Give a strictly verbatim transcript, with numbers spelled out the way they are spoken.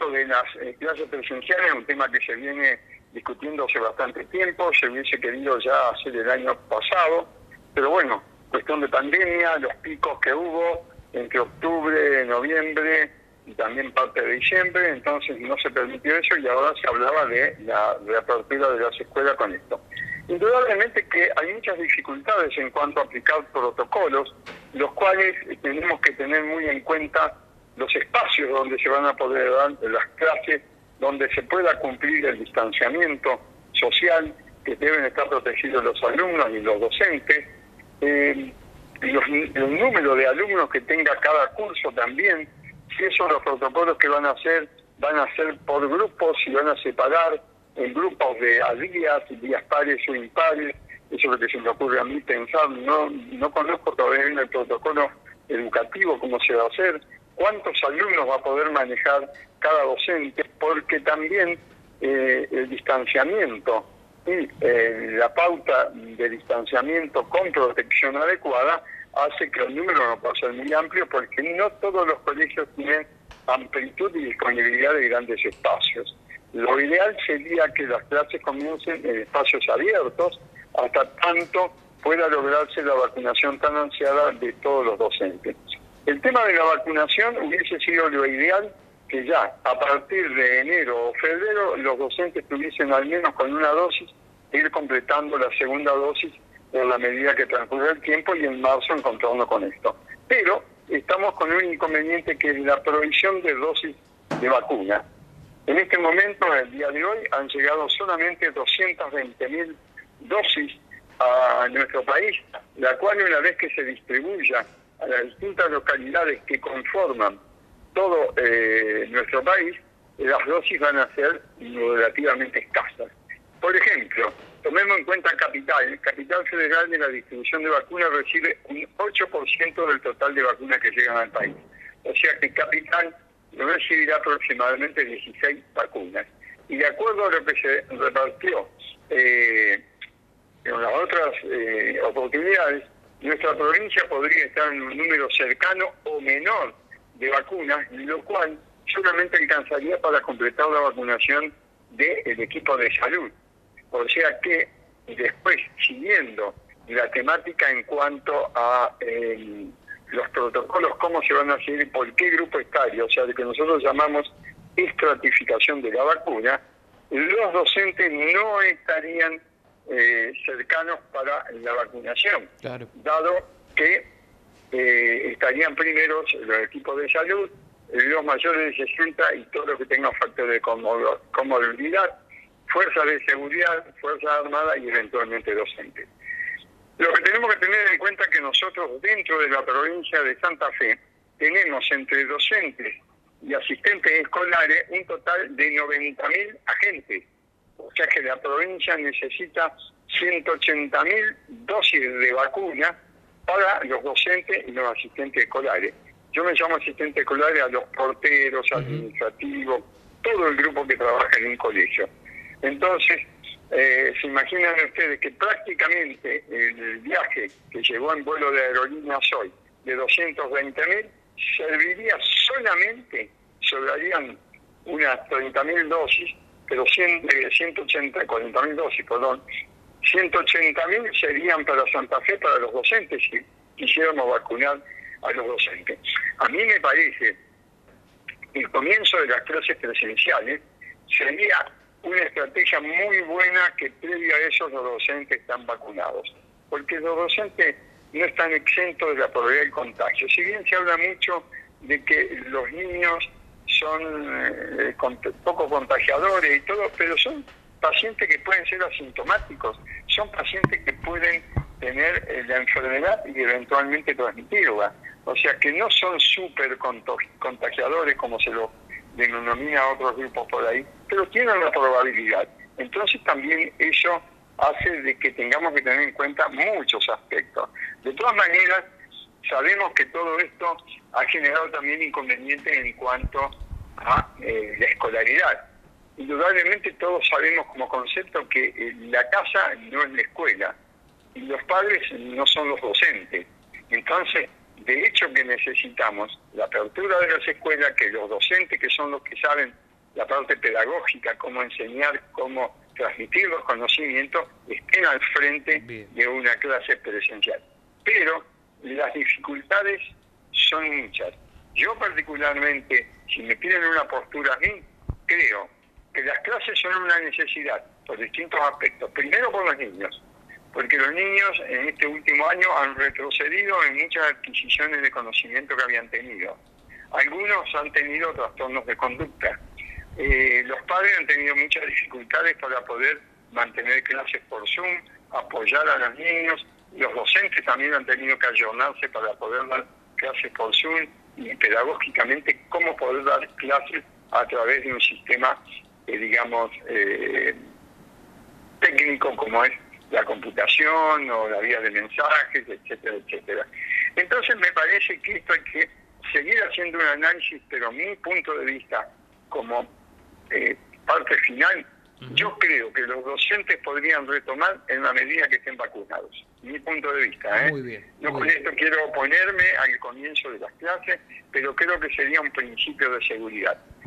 esto de las eh, clases presenciales es un tema que se viene discutiendo hace bastante tiempo, se hubiese querido ya hacer el año pasado, pero bueno, cuestión de pandemia, los picos que hubo entre octubre, noviembre y también parte de diciembre, entonces no se permitió eso y ahora se hablaba de la reapertura de las escuelas con esto. Indudablemente que hay muchas dificultades en cuanto a aplicar protocolos, los cuales tenemos que tener muy en cuenta los espacios donde se van a poder dar las clases, donde se pueda cumplir el distanciamiento social, que deben estar protegidos los alumnos y los docentes, eh, los, el número de alumnos que tenga cada curso también, si esos los protocolos que van a hacer, van a ser por grupos y van a separar en grupos de a días, días pares o impares, eso es lo que se me ocurre a mí pensar, no, no conozco todavía el protocolo educativo, cómo se va a hacer, cuántos alumnos va a poder manejar cada docente, porque también eh, el distanciamiento y eh, la pauta de distanciamiento con protección adecuada hace que el número no pueda ser muy amplio, porque no todos los colegios tienen amplitud y disponibilidad de grandes espacios. Lo ideal sería que las clases comiencen en espacios abiertos, hasta tanto pueda lograrse la vacunación tan ansiada de todos los docentes. El tema de la vacunación hubiese sido lo ideal que ya a partir de enero o febrero los docentes tuviesen al menos con una dosis e ir completando la segunda dosis en la medida que transcurre el tiempo y en marzo encontrarnos con esto. Pero estamos con un inconveniente que es la provisión de dosis de vacuna. En este momento, en el día de hoy, han llegado solamente doscientas veinte mil dosis a nuestro país, la cual una vez que se distribuya a las distintas localidades que conforman todo eh, nuestro país, las dosis van a ser relativamente escasas. Por ejemplo, tomemos en cuenta Capital. Capital Federal de la distribución de vacunas recibe un ocho por ciento del total de vacunas que llegan al país. O sea que Capital recibirá aproximadamente dieciséis vacunas. Y de acuerdo a lo que se repartió eh, en las otras eh, oportunidades, nuestra provincia podría estar en un número cercano o menor de vacunas, lo cual solamente alcanzaría para completar la vacunación del equipo de salud. O sea que después, siguiendo la temática en cuanto a eh, los protocolos, cómo se van a hacer y por qué grupo etario, o sea, lo que nosotros llamamos estratificación de la vacuna, los docentes no estarían eh, cercanos para la vacunación, claro, dado que eh, estarían primeros los equipos de salud, los mayores de sesenta y todos los que tengan factores de comorbilidad, fuerzas de seguridad, fuerzas armadas y eventualmente docentes. Lo que tenemos que tener en cuenta es que nosotros dentro de la provincia de Santa Fe tenemos entre docentes y asistentes escolares un total de noventa mil agentes. O sea que la provincia necesita ciento ochenta mil dosis de vacuna para los docentes y los asistentes escolares. Yo me llamo asistente escolar a los porteros, administrativos, todo el grupo que trabaja en un colegio. Entonces, eh, se imaginan ustedes que prácticamente el viaje que llegó en vuelo de aerolíneas hoy de doscientos veinte mil serviría solamente, sobrarían unas treinta mil dosis, pero ciento ochenta, cuarenta mil dosis, perdón, ciento ochenta mil serían para Santa Fe, para los docentes, si quisiéramos vacunar a los docentes. A mí me parece que el comienzo de las clases presenciales sería una estrategia muy buena que previo a eso los docentes están vacunados, porque los docentes no están exentos de la probabilidad del contagio. Si bien se habla mucho de que los niños son eh, poco contagiadores y todo, pero son pacientes que pueden ser asintomáticos, son pacientes que pueden tener eh, la enfermedad y eventualmente transmitirla. O sea que no son súper contagiadores como se lo denomina a otros grupos por ahí, pero tienen la probabilidad. Entonces también eso hace de que tengamos que tener en cuenta muchos aspectos. De todas maneras, sabemos que todo esto ha generado también inconvenientes en cuanto a eh, la escolaridad. Indudablemente todos sabemos como concepto que eh, la casa no es la escuela y los padres no son los docentes. Entonces, de hecho que necesitamos la apertura de las escuelas, que los docentes, que son los que saben la parte pedagógica, cómo enseñar, cómo transmitir los conocimientos, estén al frente Bien. de una clase presencial. Pero las dificultades son muchas. Yo particularmente, si me piden una postura a mí, creo que las clases son una necesidad por distintos aspectos. Primero por los niños, porque los niños en este último año han retrocedido en muchas adquisiciones de conocimiento que habían tenido. Algunos han tenido trastornos de conducta. Eh, los padres han tenido muchas dificultades para poder mantener clases por Zoom, apoyar a los niños. Los docentes también han tenido que ayornarse para poder dar clases por Zoom y pedagógicamente cómo poder dar clases a través de un sistema, eh, digamos, eh, técnico como es la computación o la vía de mensajes, etcétera, etcétera. Entonces me parece que esto hay que seguir haciendo un análisis, pero mi punto de vista como eh, parte final, uh-huh. yo creo que los docentes podrían retomar en la medida que estén vacunados. Mi punto de vista, ¿eh? Muy bien. No con esto quiero oponerme al comienzo de las clases, pero creo que sería un principio de seguridad.